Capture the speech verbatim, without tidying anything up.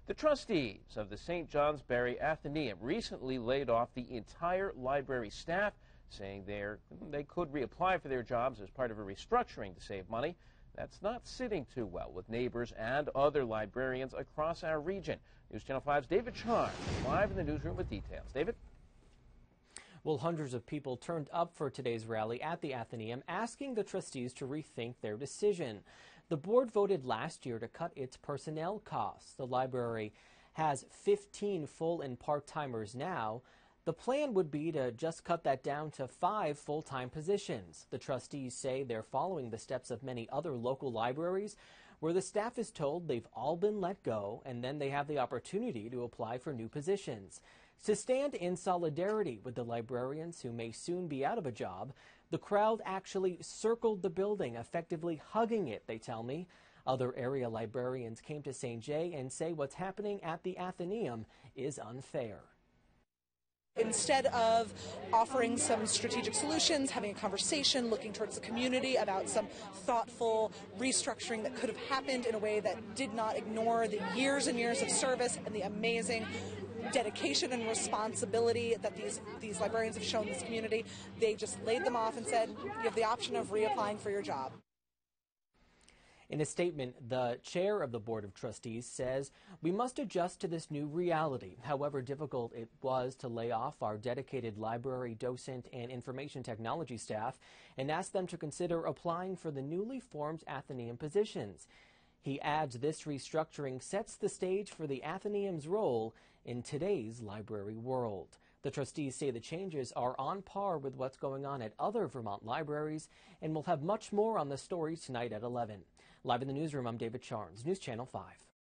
The trustees of the Saint Johnsbury Athenaeum recently laid off the entire library staff, saying they're, they could reapply for their jobs as part of a restructuring to save money. That's not sitting too well with neighbors and other librarians across our region. News Channel five's David Charles live in the newsroom with details. David? Well, hundreds of people turned up for today's rally at the Athenaeum, asking the trustees to rethink their decision. The board voted last year to cut its personnel costs. The library has fifteen full and part-timers now. The plan would be to just cut that down to five full-time positions. The trustees say they're following the steps of many other local libraries where the staff is told they've all been let go and then they have the opportunity to apply for new positions. To stand in solidarity with the librarians who may soon be out of a job, the crowd actually circled the building, effectively hugging it, they tell me. Other area librarians came to Saint Jay and say what's happening at the Athenaeum is unfair. Instead of offering some strategic solutions, having a conversation, looking towards the community about some thoughtful restructuring that could have happened in a way that did not ignore the years and years of service and the amazing dedication and responsibility that these, these librarians have shown this community, they just laid them off and said, you have the option of reapplying for your job. In a statement, the chair of the Board of Trustees says, we must adjust to this new reality, however difficult it was to lay off our dedicated library, docent, and information technology staff, and ask them to consider applying for the newly formed Athenaeum positions. He adds this restructuring sets the stage for the Athenaeum's role in today's library world. The trustees say the changes are on par with what's going on at other Vermont libraries, and we'll have much more on the story tonight at eleven. Live in the newsroom, I'm David Charnes, News Channel five.